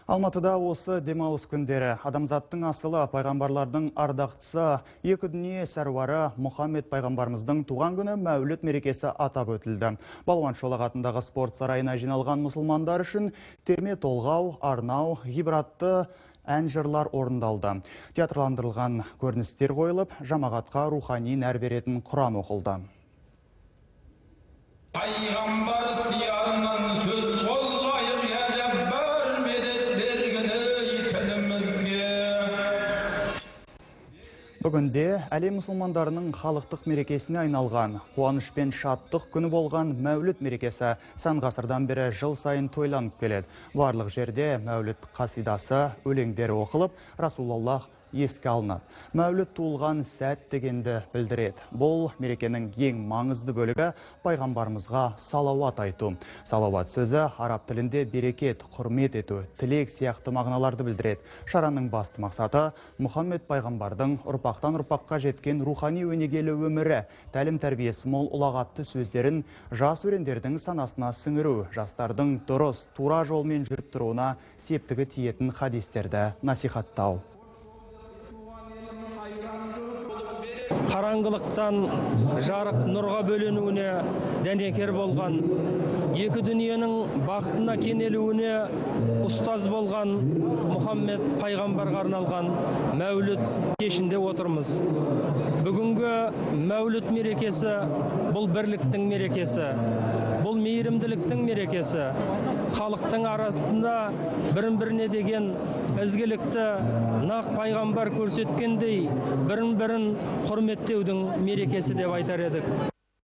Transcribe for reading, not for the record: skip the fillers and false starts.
Алматыда осы демалыс күндері адамзаттың асылы пайғамбарлардың ардақтысы екі дүние сәруары Мұхаммед пайғамбарымыздың туған күні Мәуліт мерекесі атап өтілді. Балуан Шолақ атындағы спорт сарайына жиналған мұсылмандар үшін терме толғау, арнау, ғибратты ән жырлар орындалды. Театрландырылған көріністер қойылып, жамағатқа рухани нәр беретін құран оқылды. Пайғамбар сиярынан сөз қозғайық, я жаббар медет бергіні тілімізге. Бүгінде әлем мұсылмандарының халықтық мерекесіне айналған, қуаныш пен шаттық күні болған Мәуліт мерекесі сан ғасырдан бері жыл сайын тойланып келеді. Барлық жерде Мәуліт қасидасы, өлеңдері оқылып, Расулаллах еске алынады. Мәуліт туылған сәт дегенді білдіреді. Бұл мерекенің ең маңызды бөлігі пайғамбарымызға салауат айту. Салауат сөзі араб тілінде берекет, құрмет ету, тілек сияқты мағыналарды білдіреді. Шараның басты мақсаты Мұхаммед пайғамбардың ұрпақтан ұрпаққа жеткен рухани өнегелі өмірі, тәлім тәрбиесі мол ұлағатты сөздерін жас өрендердің санасына сіңіру, жастардың дұрыс, тура жолмен жүріп тұруына септігі тиетін хадистерді насихаттау. Қараңғылықтан жарық нұрға бөленуіне дәнекер болған, екі дүниенің бақытына кенелуіне ұстаз болған Мұхаммед пайғамбарға арналған Мәуліт кешінде отырмыз. Бүгінгі Мәуліт мерекесі бұл бірліктің мерекесі, бұл мейірімділіктің мерекесі, халықтың арасында бірін-біріне деген ізгілікті нақ пайғамбар көрсеткендей бірін-бірін құрметтеудің мерекесі деп айтар едік.